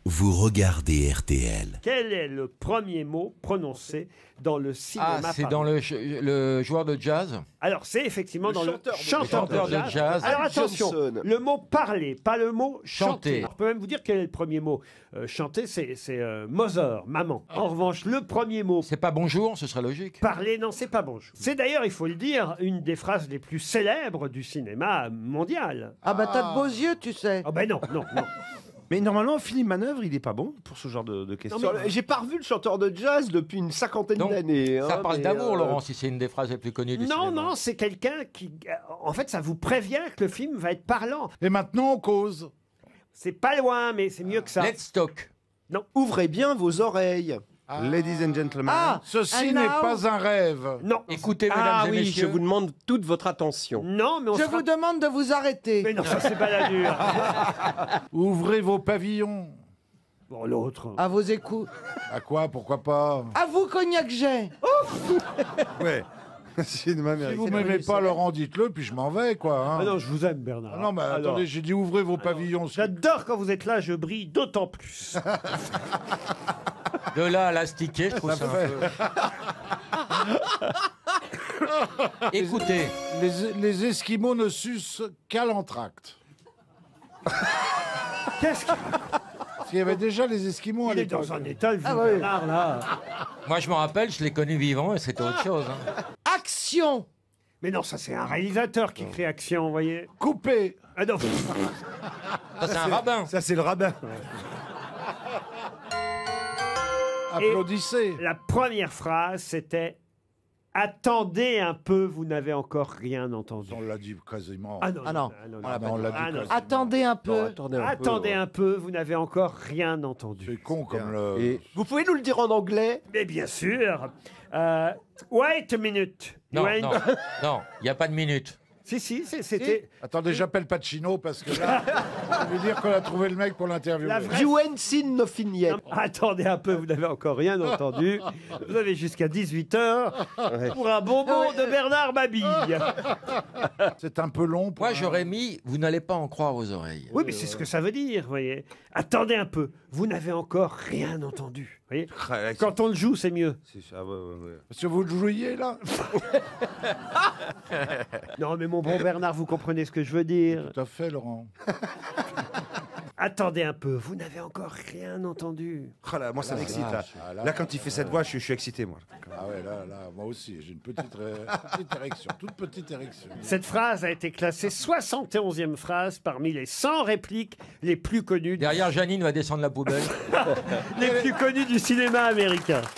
Vous regardez RTL. Quel est le premier mot prononcé dans le cinéma? Ah, c'est dans le joueur de jazz. Alors, c'est effectivement dans le chanteur de jazz. Alors attention, Johnson. le mot parler, pas le mot chanter. Chanter. Je peux même vous dire quel est le premier mot. Chanter, c'est mother, maman. En revanche, le premier mot C'est pas bonjour, ce serait logique. parler, non, c'est pas bonjour. C'est d'ailleurs, il faut le dire, une des phrases les plus célèbres du cinéma mondial. Ah bah t'as de beaux yeux, tu sais. Oh ben non, non, non. Mais normalement, Philippe Manœuvre, il est pas bon pour ce genre de questions. Non, mais- J'ai pas revu le chanteur de jazz depuis une cinquantaine Donc, d'années. Ça hein, parle mais, d'amour, Laurent, si c'est une des phrases les plus connues du Non, cinéma. non, c'est quelqu'un qui... En fait, ça vous prévient que le film va être parlant. Et maintenant, on cause. C'est pas loin, mais c'est mieux que ça. Let's talk. Ouvrez bien vos oreilles. Ladies and gentlemen. Ah, Ceci and n'est now- pas un rêve. Non. Écoutez, mesdames Ah et oui, messieurs. je vous demande toute votre attention. Non, mais on Je sera... vous demande de vous arrêter. Mais non, ça c'est baladure. Ouvrez vos pavillons. Bon, l'autre. À vos écoutes. À quoi? Pourquoi pas? À vous, cognac j'ai. Ouais. Cinéma Si vous m'aimez pas, Laurent, dites-le, puis je m'en vais, quoi. hein. Ah non, je vous aime, Bernard. Ah non, mais Alors, attendez, j'ai dit ouvrez vos pavillons. j'adore quand vous êtes là, je brille d'autant plus. De là à l'astiquer, je trouve ça un peu... Écoutez, Les Esquimaux ne sucent qu'à l'entracte. Qu'est-ce qu'il Parce qu'il y avait déjà les Esquimaux à est l'époque. dans un état, le vieux Ah ouais. Bernard, là. moi je m'en rappelle, je l'ai connu vivant et c'était autre chose. hein. Action. Mais non, ça c'est un réalisateur qui crée action, vous voyez. Coupé. Ah non. Ça, c'est un rabbin. Ça, c'est le rabbin. Applaudissez. La première phrase, c'était « Attendez un peu, vous n'avez encore rien entendu On l'a dit quasiment. ». Ah non, Ah non. Ah ben, on l'a dit Ah non. quasiment. Attendez un peu. Attendez un peu, vous n'avez encore rien entendu. C'est con comme le... Et vous pouvez nous le dire en anglais? Mais bien sûr. Wait a minute. Non, Wait- non, non, il n'y a pas de minute. Si, c'était... Attendez, j'appelle Pacino parce que là, ça veut dire qu'on a trouvé le mec pour l'interviewer. La vraie- You ain't seen nothing yet. Attendez un peu, vous n'avez encore rien entendu. Vous avez jusqu'à 18h pour un bonbon de Bernard Mabille. C'est un peu long. Pour Moi un- j'aurais mis, vous n'allez pas en croire vos oreilles. Oui, mais c'est ce que ça veut dire, vous voyez. Attendez un peu, vous n'avez encore rien entendu. Vous voyez. Quand on le joue, c'est mieux. Parce que vous le jouiez là. Non, mais mon bon Bernard, vous comprenez ce que je veux dire. Tout à fait, Laurent. Attendez un peu, vous n'avez encore rien entendu. Oh là, moi, ça m'excite. Là. Ah, Là, quand il fait cette voix, je suis excité, moi. Ah ouais, là, moi aussi, j'ai une petite érection, toute petite érection. Cette phrase a été classée 71e phrase parmi les 100 répliques les plus connues, Derrière, Janine va descendre la poubelle. les plus connues du cinéma américain.